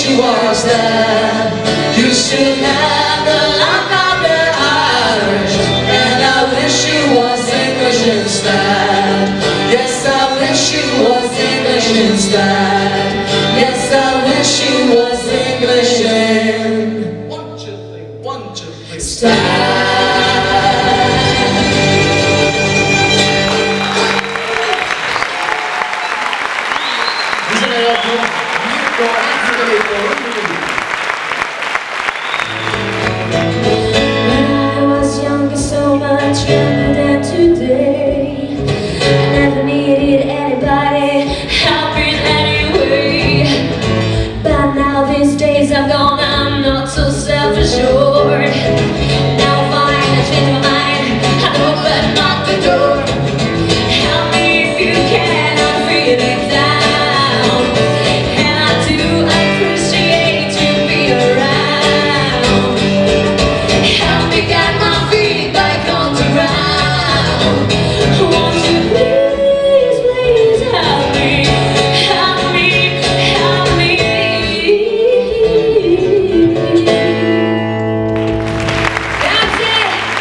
she was there. You should never lock up their eyes. And I wish she was English instead. Yes, I wish she was English instead. Yes, I wish she was English instead. 1, 2, 3, 1, 2, 3. When I was younger, so much younger than today, I never needed anybody helping anyway. But now these days I've gone, I'm not so self-assured. Now fine, I change my mind, I open up the door. Help me if you can, I'm feeling down, and I do appreciate you being around. Help me get my feet back on the ground. Won't you please, please help me, help me, help me. Grazie.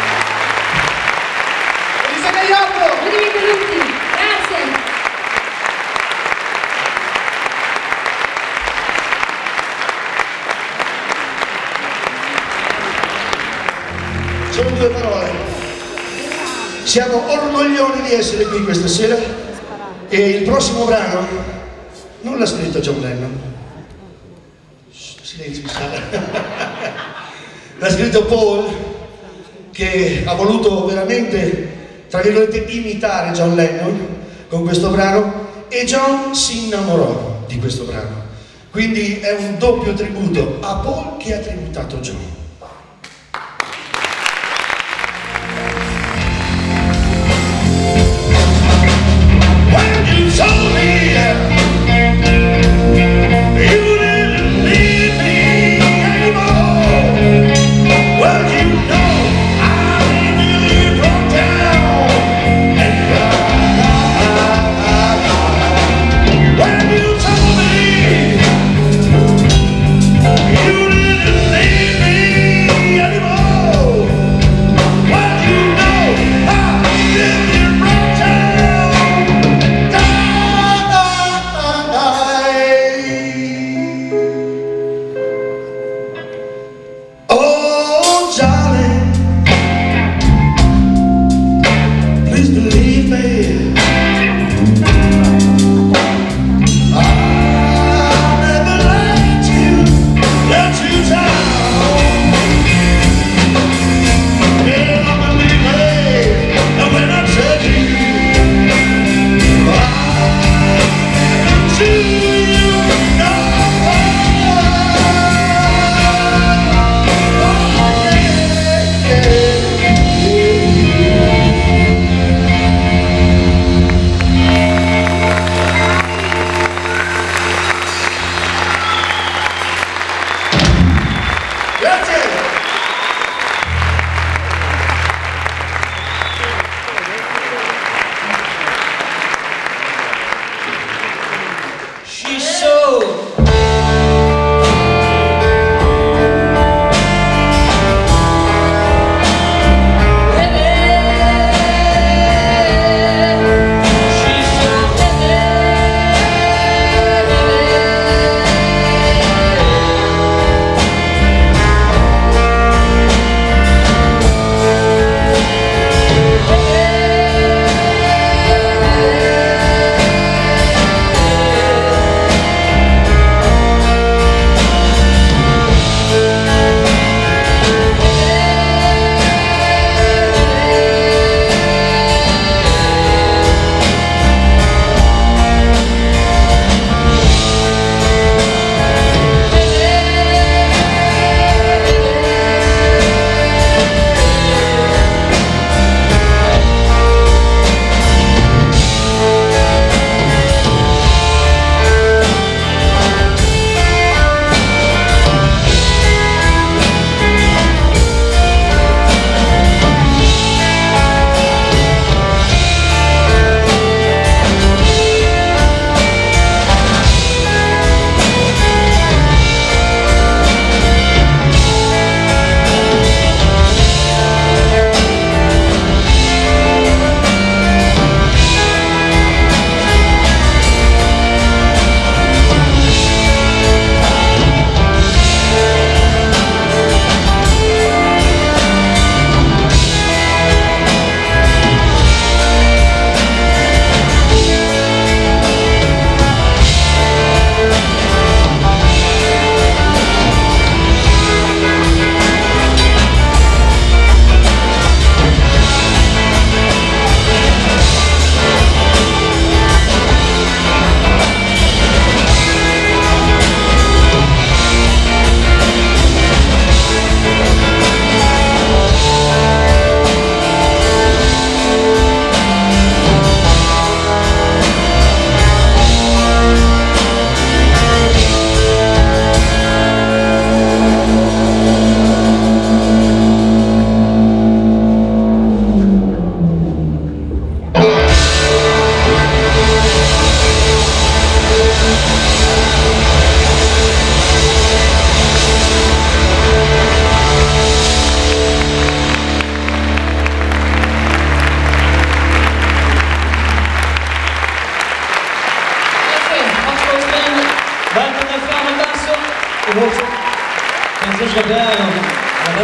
Elisa Gaiotto! Ultimi minuti. Grazie. Sono 2 parole. Siamo orgogliosi di essere qui questa sera e il prossimo brano non l'ha scritto John Lennon. Silenzio in sala. L'ha scritto Paul, che ha voluto veramente, tra virgolette, imitare John Lennon con questo brano, e John si innamorò di questo brano. Quindi è un doppio tributo a Paul che ha tributato John.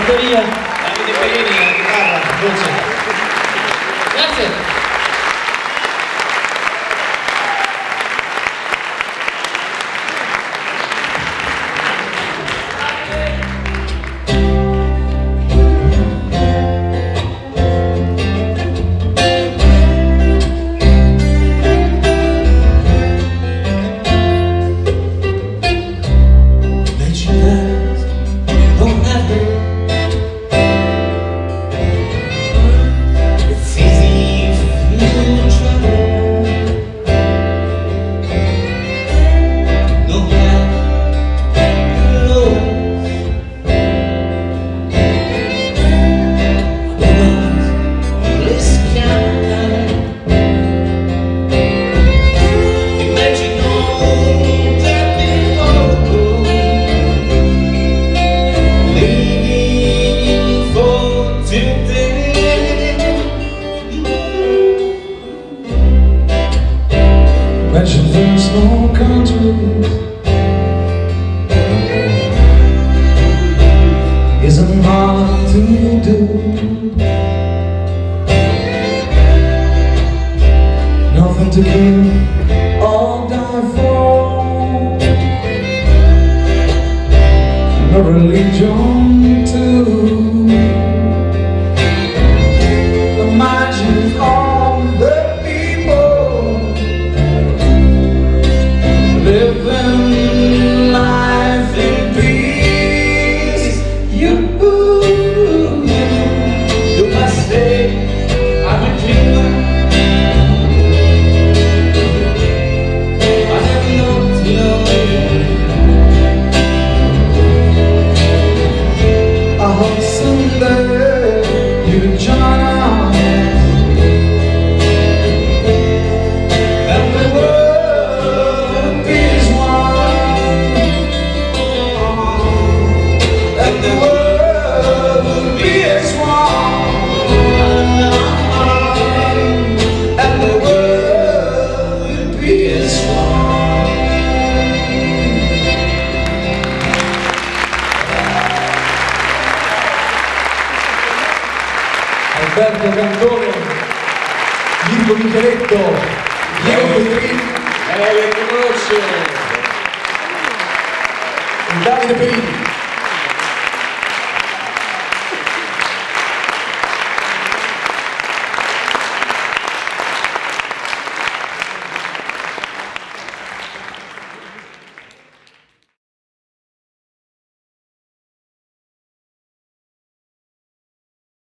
batteria, Davide Perini, la chitarra, voce. Grazie. Imagine there's no countries. Isn't hard to do. Nothing to kill or die for. No religion too. Imagine all the living life in peace. You must say I'm a dreamer. I never know to know you. I hope someday you join us. Alberto Cantone, Mirko Micheletto, Diego Petrini, Le conosce. Davide Perini.